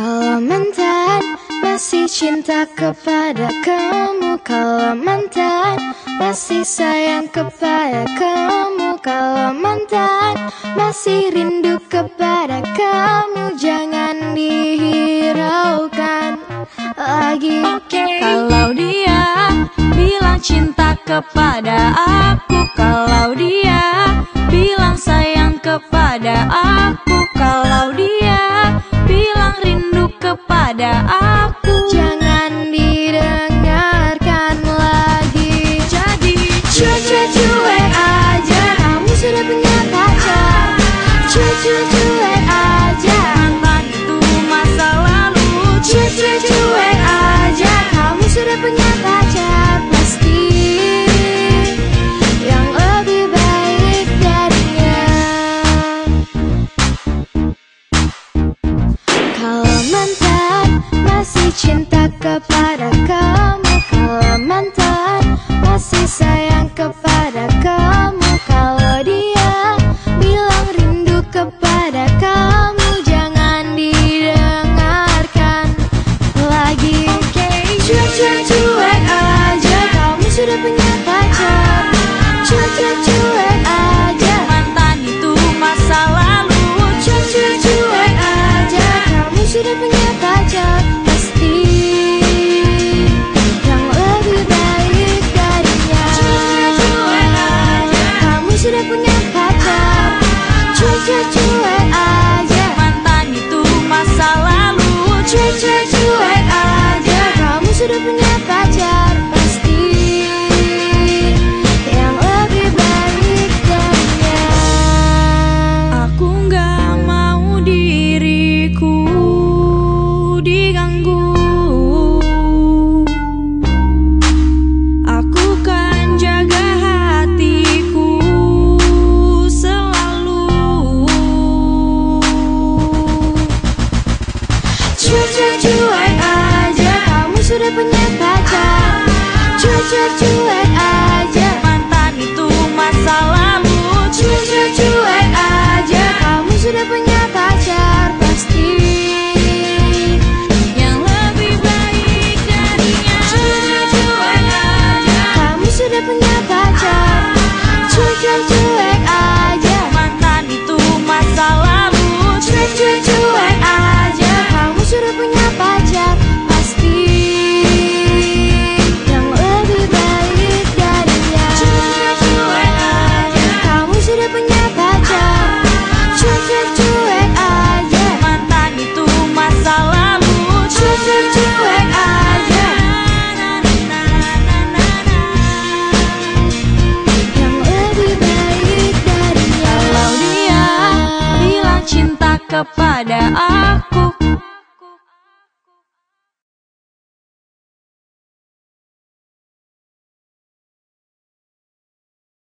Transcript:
Kalau mantan masih cinta kepada kamu, kalau mantan masih sayang kepada kamu, kalau mantan masih rindu kepada kamu, jangan dihiraukan lagi. Kalau dia bilang cinta kepada aku, kalau dia bilang sayang kepada aku, kalau dia bilang rindu kepada aku, jangan didengarkan lagi. Jadi cuek aja, kamu sudah punya pacar. Cuek aja, mantan itu masa lalu. cuek aja, kamu sudah punya pacar. Pasti yang lebih baik darinya. Kalau mantan masih cinta kepada kamu, kalau mantan masih sayang kepada kamu, kalau dia bilang rindu kepada kamu, jangan didengarkan lagi. Cuek aja, kamu sudah punya pacar. Cuek aja, Mantan itu masa lalu. cuek aja, kamu sudah punya pacar. Pasti yang lebih baik darinya. Kamu sudah punya pacar. Cuek aja, Mantan itu masa lalu. cuek aja, kamu sudah punya pacar. Pasti yang lebih baik darinya. Aku gak mau diriku diganggu. Aku kan jaga hatiku selalu. Cuek aja, kamu sudah punya pacar. Cuek aja, Mantan itu masa lalu. cuek aja, kamu sudah punya pacar. Pasti Yang lebih baik darinya. cuek aja, kamu sudah punya pacar. Cuek aja, Mantan itu masa lalu. cuek aja, kamu sudah punya pacar. Pasti yang lebih baik darinya. Kamu sudah punya pacar. Cuek aja, Mantan itu masa lalu. cuek aja, yang lebih baik darinya. Kalau dia bilang cinta kepada aku,